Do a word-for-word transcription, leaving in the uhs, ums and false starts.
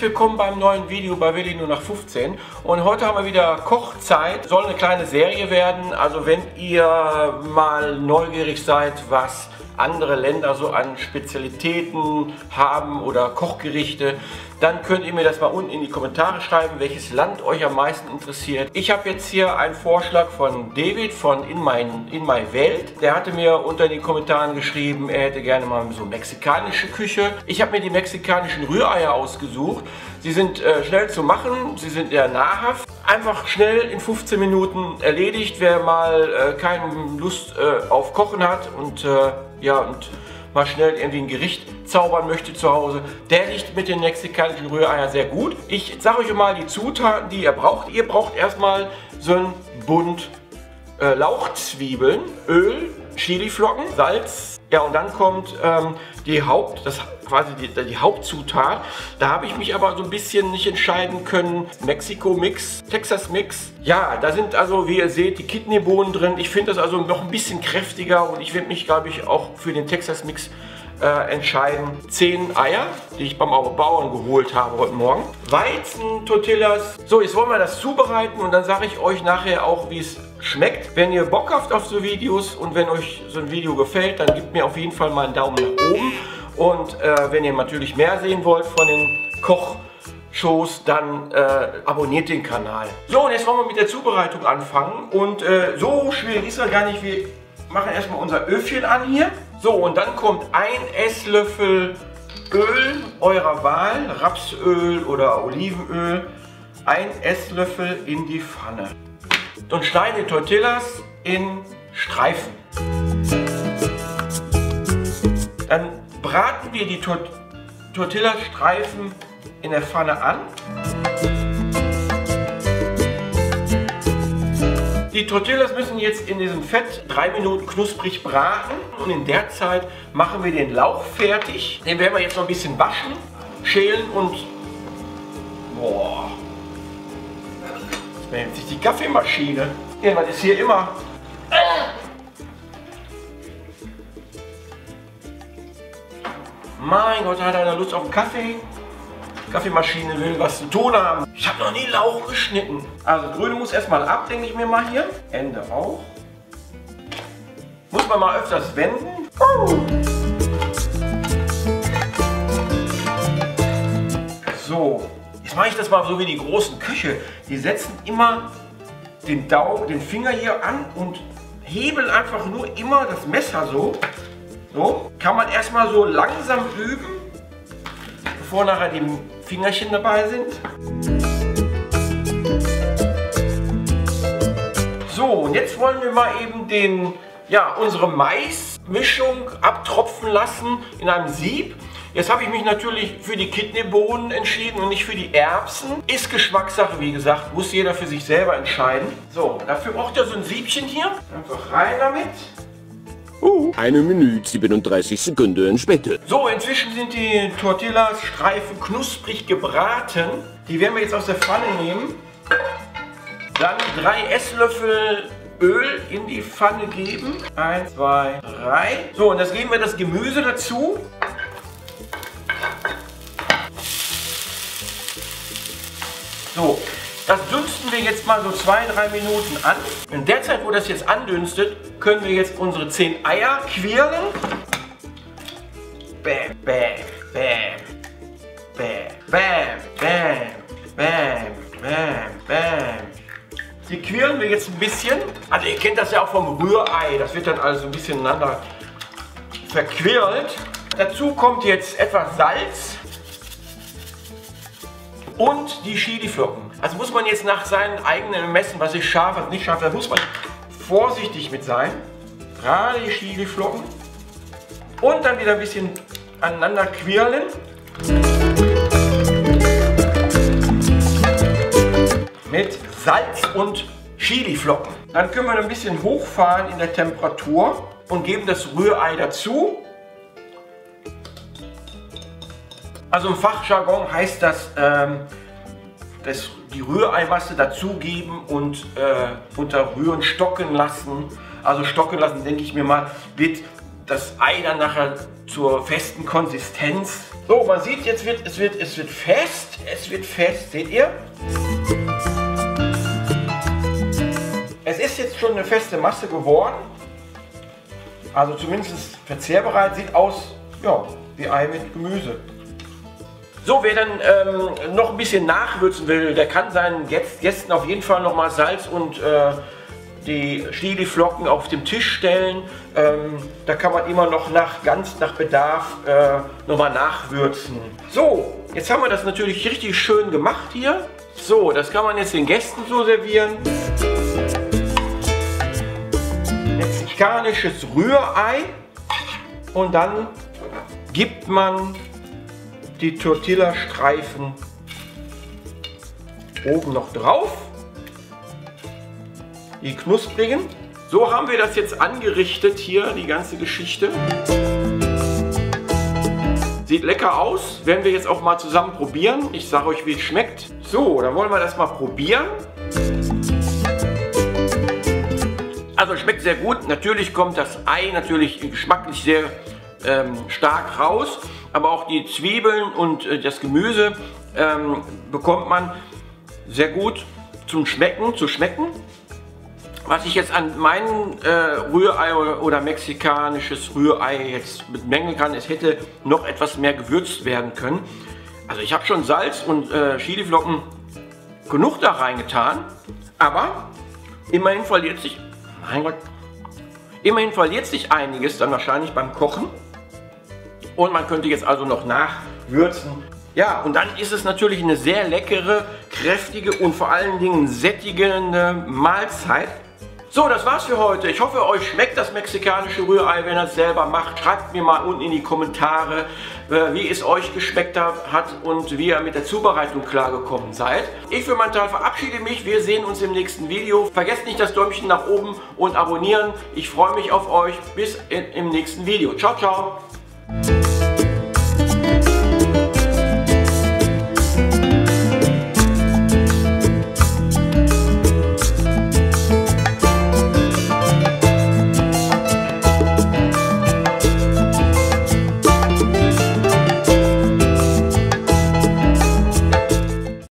willkommen beim neuen Video bei Willi nur nach fünfzehn. Und heute haben wir wieder Kochzeit. Soll eine kleine Serie werden. Also wenn ihr mal neugierig seid, was andere Länder so an Spezialitäten haben oder Kochgerichte, dann könnt ihr mir das mal unten in die Kommentare schreiben, welches Land euch am meisten interessiert. Ich habe jetzt hier einen Vorschlag von David von In My, In My Welt. Der hatte mir unter den Kommentaren geschrieben, er hätte gerne mal so mexikanische Küche. Ich habe mir die mexikanischen Rühreier ausgesucht. Sie sind äh, schnell zu machen, sie sind eher nahrhaft. Einfach schnell in fünfzehn Minuten erledigt, wer mal äh, keine Lust äh, auf Kochen hat und, äh, ja, und mal schnell irgendwie ein Gericht zaubern möchte zu Hause, der liegt mit den mexikanischen Rühreiern sehr gut. Ich sage euch mal die Zutaten, die ihr braucht. Ihr braucht erstmal so ein Bund äh, Lauchzwiebeln, Öl, Chiliflocken, Salz. Ja, und dann kommt ähm, die Haupt, das quasi die, die Hauptzutat. Da habe ich mich aber so ein bisschen nicht entscheiden können. Mexiko-Mix, Texas-Mix. Ja, da sind also, wie ihr seht, die Kidneybohnen drin. Ich finde das also noch ein bisschen kräftiger und ich werde mich, glaube ich, auch für den Texas-Mix äh, entscheiden. Zehn Eier, die ich beim Bauern geholt habe heute Morgen. Weizen, Tortillas. So, jetzt wollen wir das zubereiten und dann sage ich euch nachher auch, wie es schmeckt. Wenn ihr Bock habt auf so Videos und wenn euch so ein Video gefällt, dann gebt mir auf jeden Fall mal einen Daumen nach oben. Und äh, wenn ihr natürlich mehr sehen wollt von den Kochshows, dann äh, abonniert den Kanal. So, und jetzt wollen wir mit der Zubereitung anfangen. Und äh, so schwierig ist das gar nicht. Wir machen erstmal unser Öfchen an hier. So, und dann kommt ein Esslöffel Öl eurer Wahl, Rapsöl oder Olivenöl. Ein Esslöffel in die Pfanne. Und schneiden die Tortillas in Streifen. Dann braten wir die Tor Tortillastreifen in der Pfanne an. Die Tortillas müssen jetzt in diesem Fett drei Minuten knusprig braten. Und in der Zeit machen wir den Lauch fertig. Den werden wir jetzt noch ein bisschen waschen, schälen und... Boah! Das nennt sich die Kaffeemaschine. Irgendwas ist hier immer... Mein Gott, hat einer Lust auf einen Kaffee? Die Kaffeemaschine will was zu tun haben. Ich habe noch nie Lauch geschnitten. Also Grüne muss erstmal ab, denke ich mir mal hier. Ende auch. Muss man mal öfters wenden. Uh. So, jetzt mache ich das mal so wie die großen Köche. Die setzen immer den Daumen, den Finger hier an und hebeln einfach nur immer das Messer so. So, kann man erstmal so langsam üben, bevor nachher die Fingerchen dabei sind. So, und jetzt wollen wir mal eben den, ja, unsere Maismischung abtropfen lassen in einem Sieb. Jetzt habe ich mich natürlich für die Kidneybohnen entschieden und nicht für die Erbsen. Ist Geschmackssache, wie gesagt, muss jeder für sich selber entscheiden. So, dafür braucht ihr so ein Siebchen hier. Einfach rein damit. Uh, eine Minute siebenunddreißig Sekunden später. So, inzwischen sind die Tortillas-Streifen knusprig gebraten. Die werden wir jetzt aus der Pfanne nehmen. Dann drei Esslöffel Öl in die Pfanne geben. Eins, zwei, drei. So, und jetzt geben wir das Gemüse dazu. So, das dünsten wir jetzt mal so zwei, drei Minuten an. In der Zeit, wo das jetzt andünstet, können wir jetzt unsere zehn Eier quirlen. Bam, bam, bam, bam, bam, bam, bam, bam, bam. Die quirlen wir jetzt ein bisschen. Also ihr kennt das ja auch vom Rührei. Das wird dann also ein bisschen ineinander verquirlt. Dazu kommt jetzt etwas Salz. Und die Chiliflocken. Also muss man jetzt nach seinen eigenen Ermessen, was ist scharf, was nicht scharf, da muss man vorsichtig mit sein. Gerade die Chiliflocken. Und dann wieder ein bisschen aneinander quirlen. Mit Salz und Chiliflocken. Dann können wir ein bisschen hochfahren in der Temperatur und geben das Rührei dazu. Also im Fachjargon heißt das, ähm, das die Rühreimasse dazugeben und äh, unterrühren, stocken lassen. Also stocken lassen, denke ich mir mal, wird das Ei dann nachher zur festen Konsistenz. So, man sieht, jetzt wird es wird es wird fest, es wird fest, seht ihr? Es ist jetzt schon eine feste Masse geworden. Also zumindest verzehrbereit, sieht aus, ja, wie Ei mit Gemüse. So, wer dann ähm, noch ein bisschen nachwürzen will, der kann seinen Gästen auf jeden Fall noch mal Salz und äh, die Chiliflocken auf dem Tisch stellen. Ähm, da kann man immer noch nach, ganz nach Bedarf äh, noch mal nachwürzen. So, jetzt haben wir das natürlich richtig schön gemacht hier. So, das kann man jetzt den Gästen so servieren. Mexikanisches Rührei und dann gibt man die Tortilla-Streifen oben noch drauf, die knusprigen. So haben wir das jetzt angerichtet hier, die ganze Geschichte. Sieht lecker aus, werden wir jetzt auch mal zusammen probieren. Ich sage euch, wie es schmeckt. So, dann wollen wir das mal probieren. Also schmeckt sehr gut. Natürlich kommt das Ei natürlich geschmacklich sehr ähm, stark raus. Aber auch die Zwiebeln und äh, das Gemüse ähm, bekommt man sehr gut zum Schmecken, zu schmecken. Was ich jetzt an meinem äh, Rührei oder, oder mexikanisches Rührei jetzt bemängeln kann, es hätte noch etwas mehr gewürzt werden können. Also ich habe schon Salz und äh, Chiliflocken genug da reingetan, aber immerhin verliert sich, mein Gott, immerhin verliert sich einiges dann wahrscheinlich beim Kochen. Und man könnte jetzt also noch nachwürzen. Ja, und dann ist es natürlich eine sehr leckere, kräftige und vor allen Dingen sättigende Mahlzeit. So, das war's für heute. Ich hoffe, euch schmeckt das mexikanische Rührei, wenn ihr es selber macht. Schreibt mir mal unten in die Kommentare, wie es euch geschmeckt hat und wie ihr mit der Zubereitung klargekommen seid. Ich für meinen Teil verabschiede mich. Wir sehen uns im nächsten Video. Vergesst nicht das Däumchen nach oben und abonnieren. Ich freue mich auf euch. Bis im nächsten Video. Ciao, ciao.